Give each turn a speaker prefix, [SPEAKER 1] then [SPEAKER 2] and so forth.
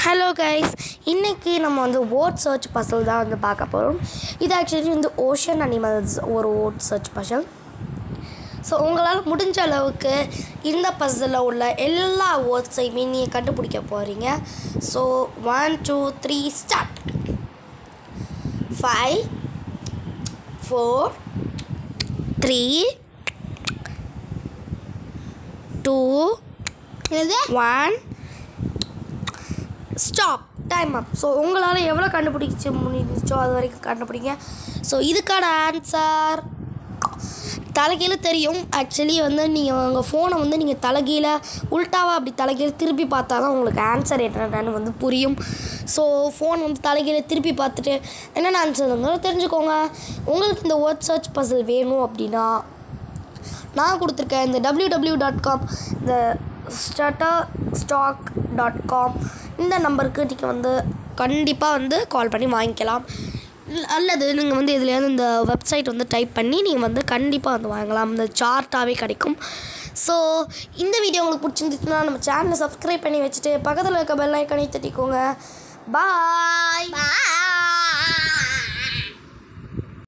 [SPEAKER 1] Hello guys, இன்னைக்கு நம்ம வந்து word search puzzle தான் வந்து பார்க்க போறோம். இது actually வந்து ocean animals ஒரு word search puzzle. ஸோ உங்களால் முடிஞ்ச அளவுக்கு இந்த பஸ்ஸில் உள்ள எல்லா வேர்ட்ஸையுமே நீங்கள் கண்டுபிடிக்க போகிறீங்க. So 1 2 3 start. 5 4 3 2 1 stop. Time up. So உங்களால் எவ்வளோ கண்டுபிடிச்சி முடிச்சோ அது வரைக்கும் கண்டுபிடிங்க. ஸோ இதுக்கான ஆன்சர் தலைகீழ தெரியும். ஆக்சுவலி வந்து நீங்கள் உங்கள் ஃபோனை வந்து நீங்கள் தலைகீழ உல்ட்டாவாக அப்படி தலைகீழ திருப்பி பார்த்தா தான் உங்களுக்கு ஆன்சர் என்னென்னு வந்து புரியும். ஸோ ஃபோன் வந்து தலைகீழ திருப்பி பார்த்துட்டு என்னென்ன ஆன்சருங்கிறத தெரிஞ்சுக்கோங்க. உங்களுக்கு இந்த வேர்ட் சர்ச் பசில் வேணும் அப்படின்னா நான் கொடுத்துருக்கேன் இந்த www.com இந்த shutterstock.com இந்த நம்பருக்கு நீங்கள் வந்து கண்டிப்பாக வந்து கால் பண்ணி வாங்கிக்கலாம். அல்லது நீங்கள் வந்து இதுலேருந்து இந்த வெப்சைட் வந்து டைப் பண்ணி நீங்கள் வந்து கண்டிப்பாக வந்து வாங்கலாம். இந்த சார்ட்டாகவே கிடைக்கும். ஸோ இந்த வீடியோ உங்களுக்கு பிடிச்சிருந்துச்சுன்னா நம்ம சேனலை சப்ஸ்கிரைப் பண்ணி வச்சுட்டு பக்கத்தில் இருக்க பெல் ஐக்கானை தட்டிக்கோங்க. பாய்.